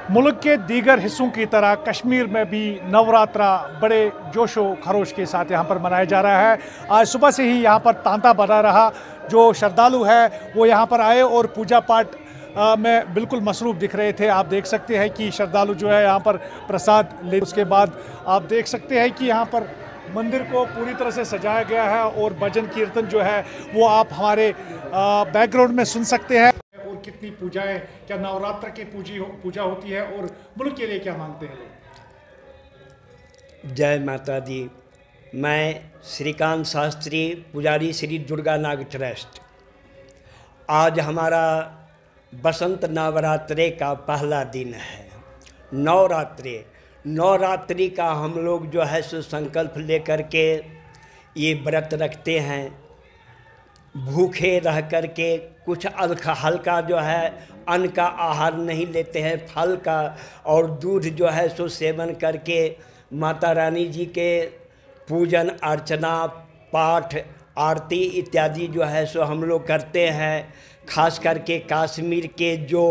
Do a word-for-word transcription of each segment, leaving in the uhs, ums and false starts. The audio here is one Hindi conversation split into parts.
मुल्क के दीगर हिस्सों की तरह कश्मीर में भी नवरात्रा बड़े जोशो खरोश के साथ यहाँ पर मनाया जा रहा है। आज सुबह से ही यहाँ पर तांता बना रहा। जो श्रद्धालु है वो यहाँ पर आए और पूजा पाठ में बिल्कुल मसरूफ़ दिख रहे थे। आप देख सकते हैं कि श्रद्धालु जो है यहाँ पर प्रसाद ले, उसके बाद आप देख सकते हैं कि यहाँ पर मंदिर को पूरी तरह से सजाया गया है और भजन कीर्तन जो है वो आप हमारे बैकग्राउंड में सुन सकते हैं। और कितनी पूजाएं, क्या नवरात्र की पूजी हो, पूजा होती है और मुल्क के लिए क्या मांगते हैं लोग? जय माता दी। मैं श्रीकांत शास्त्री, पुजारी श्री दुर्गा नाग ट्रस्ट। आज हमारा बसंत नवरात्रे का पहला दिन है। नवरात्रि नवरात्रि का हम लोग जो है सो संकल्प लेकर के ये व्रत रखते हैं। भूखे रह कर के कुछ हल्का हल्का जो है अन्न का आहार नहीं लेते हैं, फल का और दूध जो है सो सेवन करके माता रानी जी के पूजन अर्चना पाठ आरती इत्यादि जो है सो हम लोग करते हैं। खास करके कश्मीर के जो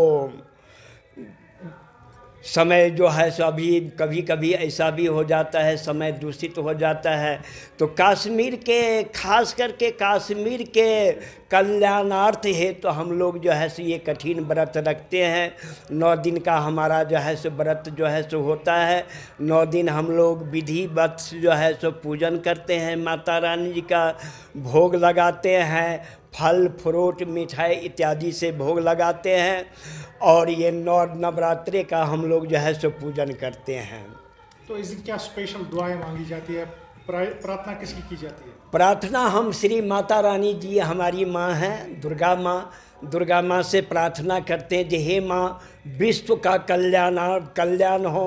समय जो है सो अभी कभी कभी ऐसा भी हो जाता है, समय दूषित हो जाता है, तो कश्मीर के खास करके कश्मीर के कल्याणार्थ है तो हम लोग जो है सो ये कठिन व्रत रखते हैं। नौ दिन का हमारा जो है सो व्रत जो है सो होता है। नौ दिन हम लोग विधिवत जो है सो पूजन करते हैं, माता रानी जी का भोग लगाते हैं, फल फ्रूट मिठाई इत्यादि से भोग लगाते हैं और ये नौ नवरात्रे का हम लोग जो है सो पूजन करते हैं। तो इस क्या स्पेशल दुआएं मांगी जाती है, प्रार्थना किसकी की जाती है? प्रार्थना हम श्री माता रानी जी हमारी माँ हैं, दुर्गा माँ। दुर्गा माँ से प्रार्थना करते हैं कि हे माँ, विश्व का कल्याण कल्याण हो,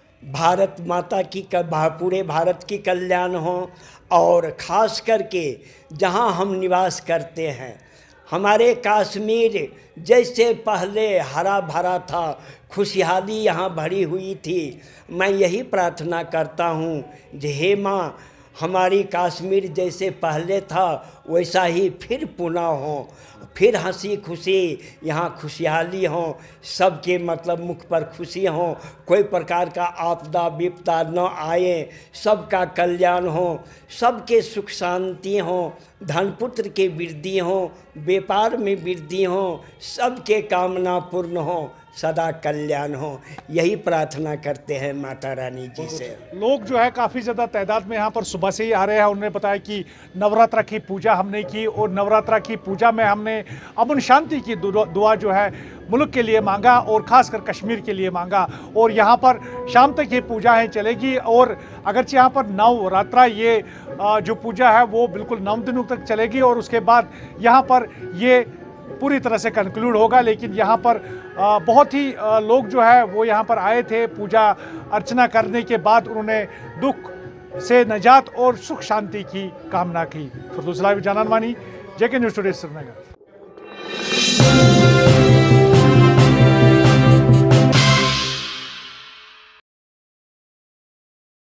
भारत माता की पूरे भारत की कल्याण हो और ख़ास करके जहाँ हम निवास करते हैं हमारे कश्मीर जैसे पहले हरा भरा था, खुशहाली यहाँ भरी हुई थी। मैं यही प्रार्थना करता हूँ कि हे माँ, हमारी कश्मीर जैसे पहले था वैसा ही फिर पुनः हो, फिर हंसी खुशी यहाँ खुशहाली हो, सबके मतलब मुख पर खुशी हो, कोई प्रकार का आपदा विपदा न आए, सबका कल्याण हो, सबके सुख शांति हो, धन पुत्र के वृद्धि हो, व्यापार में वृद्धि हो, सबके कामना पूर्ण हो, सदा कल्याण हो। यही प्रार्थना करते हैं माता रानी जी से। लोग जो है काफ़ी ज़्यादा तादाद में यहाँ पर सुबह से ही आ रहे हैं। उन्होंने बताया कि नवरात्रा की पूजा हमने की और नवरात्रा की पूजा में हमने अमन शांति की दुआ जो है मुल्क के लिए मांगा और ख़ासकर कश्मीर के लिए मांगा। और यहाँ पर शाम तक ये पूजाएँ चलेगी और अगरचे यहाँ पर नवरात्रा ये जो पूजा है वो बिल्कुल नौ दिनों तक चलेगी और उसके बाद यहाँ पर ये पूरी तरह से कंक्लूड होगा। लेकिन यहाँ पर बहुत ही लोग जो है वो यहाँ पर आए थे पूजा अर्चना करने के बाद उन्होंने दुख से निजात और सुख शांति की कामना की। फरदौस लाइव जानन मानी, जेके न्यूज़ टुडे श्रीनगर।